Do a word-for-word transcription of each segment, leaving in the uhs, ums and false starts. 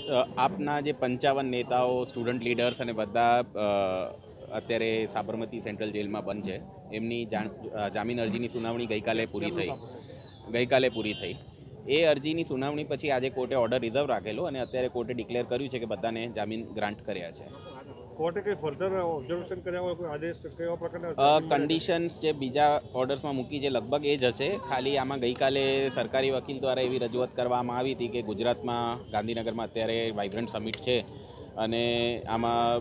આપના જે પંચાવન નેતાઓ, સ્ટુડન્ટ લીડર્સ અને બધા અત્યારે સાબરમતી સેન્ટ્રલ જેલમાં બંધ છે, એમની જામીન અરજીની સુનાવણી ગઈકાલે પૂરી થઈ ગઈકાલે પૂરી થઈ એ અરજીની સુનાવણી પછી આજે કોર્ટે ઓર્ડર રિઝર્વ રાખેલો અને અત્યારે કોર્ટે ડિક્લેર કર્યું છે કે બધાને જામીન ગ્રાન્ટ કર્યા છે. કોર્ટે કઈ ફર્ધર ઓબ્ઝર્વેશન કર્યા હોય, કોઈ આદેશ કેવા પ્રકારના કન્ડિશન્સ જે બીજા ઓર્ડર્સમાં મૂકી છે લગભગ એ જ હશે. ખાલી આમાં ગઈકાલે સરકારી વકીલ દ્વારા એવી રજૂઆત કરવામાં આવી હતી કે ગુજરાતમાં ગાંધીનગરમાં અત્યારે વાઇબ્રન્ટ સમિટ છે અને આમાં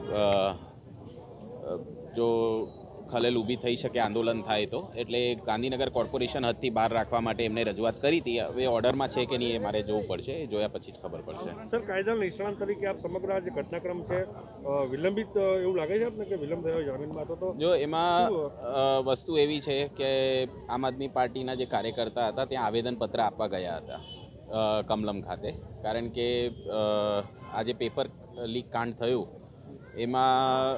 જો ખલેલ ઊભી થઈ શકે, આંદોલન થાય તો, એટલે ગાંધીનગર કોર્પોરેશન હદથી બહાર રાખવા માટે એમને રજૂઆત કરી હતી. હવે ઓર્ડરમાં છે કે નહીં એ મારે જોવું પડશે, એ જોયા પછી જ ખબર પડશે. સર, કાયદા નિષ્ણાત તરીકે આપ સમગ્ર જે ઘટનાક્રમ છે વિલંબિત એવું લાગે છે આપને કે વિલંબ થયો જામીનમાં? તો જો એમાં વસ્તુ એવી છે કે આમ આદમી પાર્ટીના જે કાર્યકર્તા હતા ત્યાં આવેદનપત્ર આપવા ગયા હતા કમલમ ખાતે, કારણ કે આ જે પેપર લીક કાંડ થયું એમાં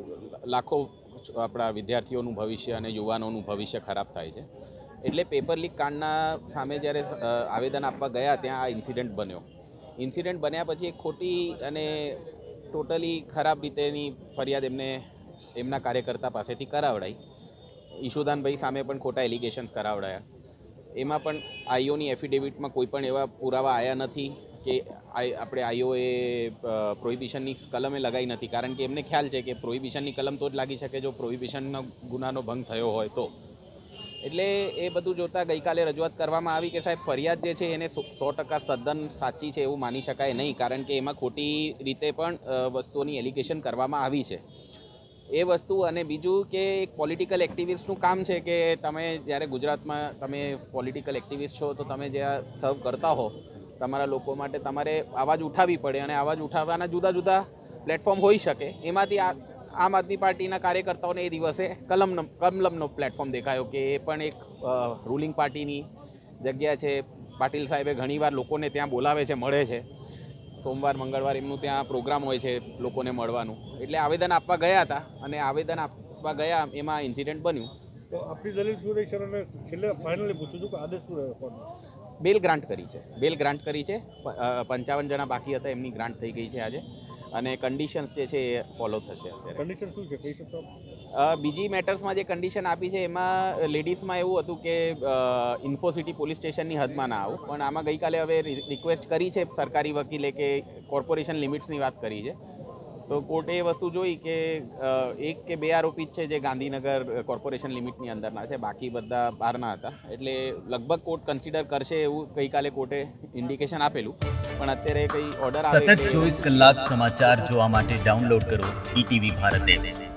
લાખો આપણા વિદ્યાર્થીઓનું ભવિષ્ય અને યુવાનોનું ભવિષ્ય ખરાબ થાય છે. એટલે પેપર લીક કાંડના સામે જ્યારે આવેદન આપવા ગયા ત્યાં આ ઇન્સિડન્ટ બન્યો. ઇન્સિડન્ટ બન્યા પછી એક ખોટી અને ટોટલી ખરાબ રીતેની ફરિયાદ એમને એમના કાર્યકર્તા પાસેથી કરાવડાઈ. ઈશુદાનભાઈ સામે પણ ખોટા એલિગેશન્સ કરાવડાયા. એમાં પણ આઈઓની એફિડેવિટમાં કોઈ પણ એવા પુરાવા આવ્યા નથી કે આપણે આઈઓએ પ્રોહિબિશનની કલમે લગાવી નથી, કારણ કે એમને ખ્યાલ છે કે પ્રોહિબિશનની કલમ તો જ લાગી શકે જો પ્રોહિબિશનનો ગુનાનો ભંગ થયો હોય તો. એટલે એ બધું જોતાં ગઈકાલે રજૂઆત કરવામાં આવી કે સાહેબ ફરિયાદ જે છે એને સો ટકા તદ્દન સાચી છે એવું માની શકાય નહીં, કારણ કે એમાં ખોટી રીતે પણ વસ્તુઓની એલિગેશન કરવામાં આવી છે એ વસ્તુ. અને બીજું કે એક પોલિટિકલ એક્ટિવિસ્ટનું કામ છે કે તમે જ્યારે ગુજરાતમાં તમે પોલિટિકલ એક્ટિવિસ્ટ છો તો તમે જ્યાં સર્વ કરતા હો તમારા લોકો માટે તમારે અવાજ ઉઠાવવી પડે, અને અવાજ ઉઠાવવાના જુદા જુદા પ્લેટફોર્મ હોઈ શકે. એમાંથી આ આમ આદમી પાર્ટીના કાર્યકર્તાઓને એ દિવસે કલમ કમલમનો પ્લેટફોર્મ દેખાયો કે એ પણ એક રૂલિંગ પાર્ટીની જગ્યા છે. પાટીલ સાહેબે ઘણીવાર લોકોને ત્યાં બોલાવે છે, મળે છે. સોમવાર મંગળવાર એમનું ત્યાં પ્રોગ્રામ હોય છે લોકોને મળવાનું. એટલે આવેદન આપવા ગયા હતા અને આવેદન આપવા ગયા એમાં ઇન્સિડન્ટ બન્યું. તો આપણી દલીલ શું રહી સર? અને છેલ્લે ફાઇનલી પૂછું છું કે આદેશ શું રહ્યો? બેલ ગ્રાન્ટ કરી છે બેલ ગ્રાન્ટ કરી છે પંચાવન જણા બાકી હતા, એમની ગ્રાન્ટ થઈ ગઈ છે આજે, અને કન્ડિશન્સ જે છે એ ફોલો થશે. કન્ડિશન શું છે કહી શકો? બીજી મેટર્સમાં જે કન્ડિશન આપી છે એમાં લેડીઝમાં એવું હતું કે ઇન્ફોસિટી પોલીસ સ્ટેશનની હદમાં ના આવું, પણ આમાં ગઈકાલે હવે રિક્વેસ્ટ કરી છે સરકારી વકીલે કે કોર્પોરેશન લિમિટ્સની વાત કરી છે. તો કોર્ટે એ વસ્તુ જોઈ કે એક કે બે આરોપી જ છે જે ગાંધીનગર કોર્પોરેશન લિમિટની અંદરના છે, બાકી બધા બહારના હતા. એટલે લગભગ કોર્ટ કન્સિડર કરશે એવું ગઈકાલે કોર્ટે ઇન્ડિકેશન આપેલું, પણ અત્યારે કંઈ ઓર્ડર આવે. સતત ચોવીસ કલાક સમાચાર જોવા માટે ડાઉનલોડ કરો ઈટીવી ભારત એપ.